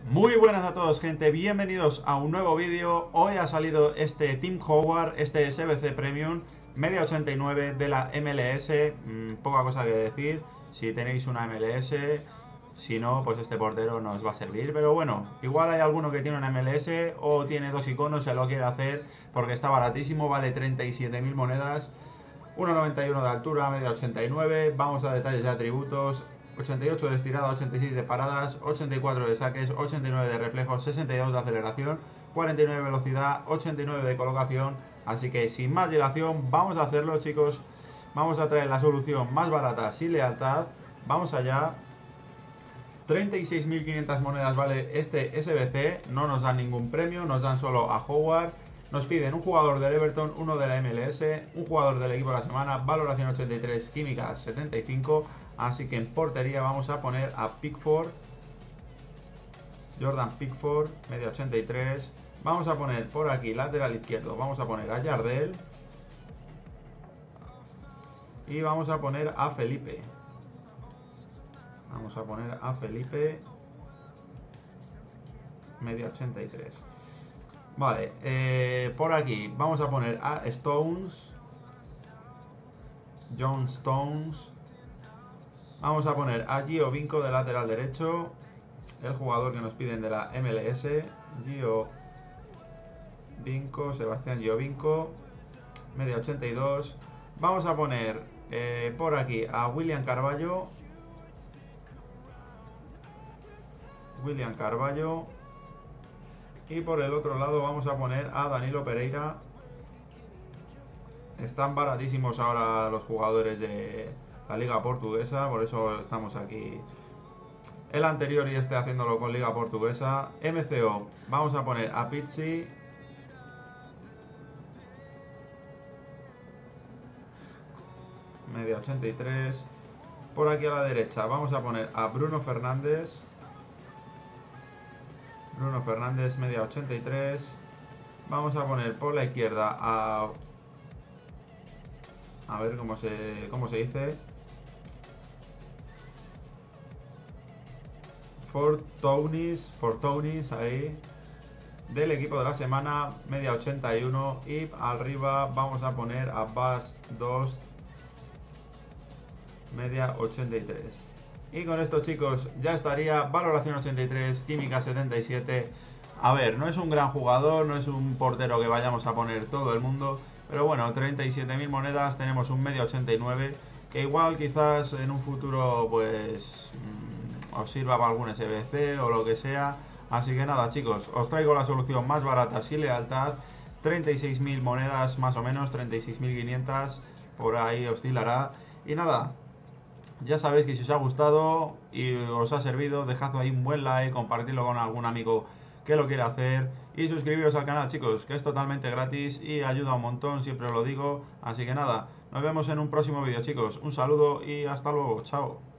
Muy buenas a todos, gente, bienvenidos a un nuevo vídeo. Hoy ha salido este Tim Howard, este SBC Premium media 89 de la MLS. Poca cosa que decir, si tenéis una MLS, si no, pues este portero no os va a servir. Pero bueno, igual hay alguno que tiene una MLS o tiene dos iconos, se lo quiere hacer porque está baratísimo, vale 37.000 monedas. 1,91 de altura, media 89. Vamos a detalles de atributos. 88 de estirada, 86 de paradas, 84 de saques, 89 de reflejos, 62 de aceleración, 49 de velocidad, 89 de colocación. Así que sin más dilación, vamos a hacerlo, chicos. Vamos a traer la solución más barata sin lealtad. Vamos allá. 36.500 monedas vale este SBC. No nos dan ningún premio, nos dan solo a Howard. Nos piden un jugador del Everton, uno de la MLS, un jugador del equipo de la semana, valoración 83, química 75. Así que en portería vamos a poner a Pickford, Jordan Pickford, media 83. Vamos a poner por aquí, lateral izquierdo, vamos a poner a Jardel. Y vamos a poner a Felipe. Vamos a poner a Felipe, media 83. Vale, por aquí vamos a poner a Stones, John Stones. Vamos a poner a Giovinco de lateral derecho, el jugador que nos piden de la MLS. Giovinco, Sebastián Giovinco, media 82. Vamos a poner por aquí a William Carvalho. Y por el otro lado vamos a poner a Danilo Pereira. Están baratísimos ahora los jugadores de la Liga Portuguesa, por eso estamos aquí. El anterior y este haciéndolo con Liga Portuguesa. MCO, vamos a poner a Pizzi. Media 83. Por aquí a la derecha vamos a poner a Bruno Fernández. Media 83. Vamos a poner por la izquierda a ver cómo se dice. Fortounis ahí. Del equipo de la semana, media 81. Y arriba vamos a poner a Bas 2, media 83. Y con esto, chicos, ya estaría. Valoración 83, química 77. A ver, no es un gran jugador, no es un portero que vayamos a poner todo el mundo, pero bueno, 37.000 monedas, tenemos un media 89, que igual quizás en un futuro pues os sirva para algún SBC o lo que sea. Así que nada, chicos, os traigo la solución más barata sin lealtad. 36.000 monedas más o menos, 36.500, por ahí oscilará. Y nada, ya sabéis que si os ha gustado y os ha servido, dejad ahí un buen like, compartidlo con algún amigo que lo quiera hacer y suscribiros al canal, chicos, que es totalmente gratis y ayuda un montón, siempre os lo digo. Así que nada, nos vemos en un próximo vídeo, chicos. Un saludo y hasta luego, chao.